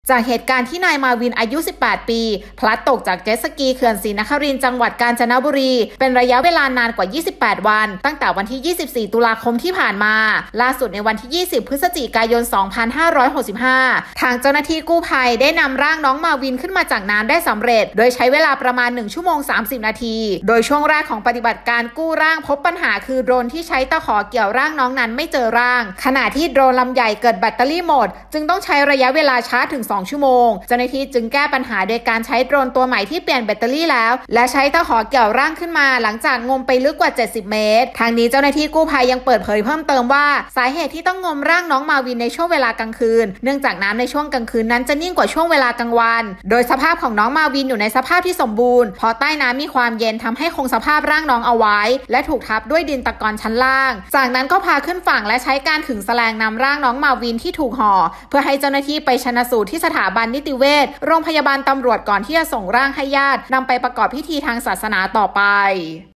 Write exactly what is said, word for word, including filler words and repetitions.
จากเหตุการณ์ที่นายมาวินอายุสิบแปดปีพลัดตกจากเจ็ตสกีเขื่อนศรีนครินทร์จังหวัดกาญจนบุรีเป็นระยะเวลานานกว่ายี่สิบแปดวันตั้งแต่วันที่ยี่สิบสี่ตุลาคมที่ผ่านมาล่าสุดในวันที่ยี่สิบพฤศจิกายนสองพันห้าร้อยหกสิบห้าทางเจ้าหน้าที่กู้ภัยได้นำร่างน้องมาวินขึ้นมาจากน้ำได้สำเร็จโดยใช้เวลาประมาณหนึ่งชั่วโมงสามสิบนาทีโดยช่วงแรกของปฏิบัติการกู้ร่างพบปัญหาคือโดรนที่ใช้ตะขอเกี่ยวร่างน้องนั้นไม่เจอร่างขณะที่โดรนลำใหญ่เกิดแบตเตอรี่หมดจึงต้องใช้ระยะเวลาชาร์จถึงสองชั่วโมงเจ้าหน้าที่จึงแก้ปัญหาโดยการใช้โดรนตัวใหม่ที่เปลี่ยนแบตเตอรี่แล้วและใช้ตะขอเกี่ยวร่างขึ้นมาหลังจากงมไปลึกกว่าเจ็ดสิบเมตรทางนี้เจ้าหน้าที่กู้ภัยยังเปิดเผยเพิ่มเติมว่าสาเหตุที่ต้องงมร่างน้องมาวินในช่วงเวลากลางคืนเนื่องจากน้ำในช่วงกลางคืนนั้นจะนิ่งกว่าช่วงเวลากลางวันโดยสภาพของน้องมาวินอยู่ในสภาพที่สมบูรณ์เพราะใต้น้ำมีความเย็นทำให้คงสภาพร่างน้องเอาไว้และถูกทับด้วยดินตะกอนชั้นล่างจากนั้นก็พาขึ้นฝั่งและใช้การขึงแสลงนำร่างน้องมาวินที่ถูกห่อเพื่อให้เจ้าหน้าที่ไปชันสูตรที่สถาบันนิติเวชโรงพยาบาลตำรวจก่อนที่จะส่งร่างให้ญาตินำไปประกอบพิธีทางศาสนาต่อไป